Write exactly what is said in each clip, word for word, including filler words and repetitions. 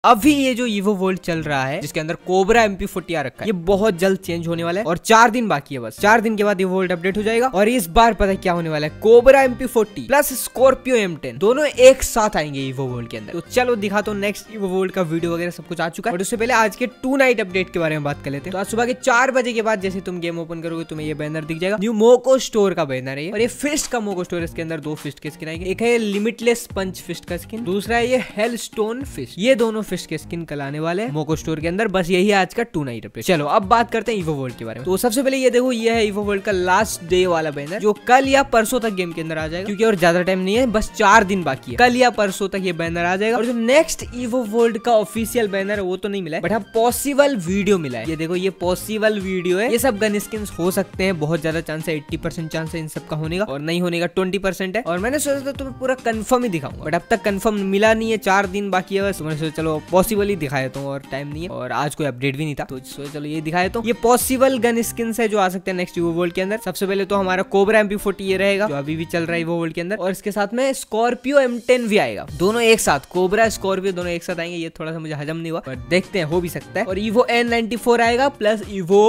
अभी ये जो ईवो वर्ल्ड चल रहा है जिसके अंदर कोबरा एम पी फोर्टी आ रखा है, ये बहुत जल्द चेंज होने वाला है और चार दिन बाकी है बस। चार दिन के बाद ईवो वर्ल्ड अपडेट हो जाएगा और इस बार पता है क्या होने वाला है, Cobra M P forty plus Scorpio M ten दोनों एक साथ आएंगे ईवो वर्ल्ड के अंदर। तो चलो दिखाता हूँ नेक्स्ट ईवो वर्ल्ड का वीडियो वगैरह सब कुछ आ चुका है। और उससे पहले आज के टू नाइट अपडेट के बारे में बात कर लेते हैं। तो आज सुबह के चार बजे के बाद जैसे तुम गेम ओपन करोगे तुम्हें ये बैनर दिख जाएगा, न्यू मोको स्टोर का बैनर है और ये फिस्ट का मोको स्टोर है। इसके अंदर दो फिस्ट के स्किन आएंगे, एक है लिमिटलेस पंच फिस्ट का स्किन, दूसरा है ये हेल स्टोन फिस्ट। ये दोनों फिस्ट के स्किन कल आने वाले हैं मोको स्टोर के अंदर। बस यही है आज का टू नाइट अपडेट। चलो अब बात करते हैं ईवो वर्ल्ड के बारे में। तो सबसे पहले ये देखो, ये है ईवो वर्ल्ड का लास्ट डे वाला बैनर जो कल या परसों तक गेम के अंदर आ जाएगा, क्योंकि और ज्यादा टाइम नहीं है, बस चार दिन बाकी है। कल या परसों तक ये बैनर आ जाएगा। और जो नेक्स्ट ईवो वर्ल्ड का ऑफिशियल बैनर है वो तो नहीं मिला है, बट हाँ पॉसिबल वीडियो मिला है। ये देखो ये पॉसिबल वीडियो है। ये सब गन स्किन हो सकते हैं, बहुत ज्यादा चांस है, एट्टी परसेंट चांस है इन सब का होने का, और नहीं होने का ट्वेंटी परसेंट है। और मैंने सोचा था तुम्हें पूरा कंफर्म ही दिखाऊंगा, बट अब तक कंफर्म मिला नहीं है, चार दिन बाकी है बस। मैंने सोचा चलो पॉसिबल ही दिखाया तो, और टाइम नहीं है और आज कोई अपडेट भी नहीं था, तो सोचा चलो ये दिखाया तो। ये पॉसिबल गन स्किन्स है जो आ सकते हैं नेक्स्ट ईवो वर्ल्ड के अंदर। सबसे पहले तो हमारा कोबरा एम पी फोर्टी ये रहेगा जो अभी भी चल रहा है ईवो वर्ल्ड के अंदर, और इसके साथ में स्कॉर्पियो एम टेन भी आएगा। दोनों एक साथ, कोबरा स्कॉर्पियो दोनों एक साथ आएंगे। ये थोड़ा सा मुझे हजम नहीं हुआ, पर देखते हैं, हो भी सकता है। और ईवो एन नाइंटी फोर आएगा प्लस ईवो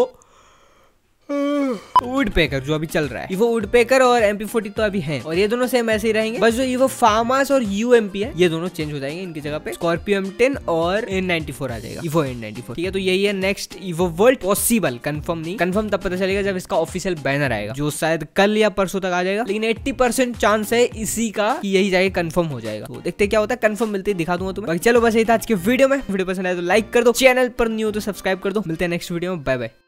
वुडपेकर जो अभी चल रहा है। ईवो वुडपेकर और एम पी फोर्टी तो अभी हैं और ये दोनों सेम ऐसे ही रहेंगे, बस जो ईवो फार्मास और यू एम पी है ये दोनों चेंज हो जाएंगे। इनकी जगह पे स्कॉर्पियो एम टेन और एन नाइंटी फोर आ जाएगा, ईवो एन नाइंटी फोर। ठीक है, तो यही है next Evo World. Possible, confirm नहीं, कंफर्म तब पता चलेगा जब इसका ऑफिशियल बैनर आएगा जो शायद कल या परसों तक आ जाएगा। लेकिन एट्टी परसेंट चांस है इसी का कि यही जाके कंफर्म हो जाएगा। तो देखते क्या होता है, कंफर्म मिलते ही दिखा दूंगा तुम्हें। चलो बस यही था आज के वीडियो में। वीडियो पसंद आए तो लाइक कर दो, चैनल पर न्यू हो तो सब्सक्राइब कर दो। मिलते हैं नेक्स्ट वीडियो में, बाय बाय।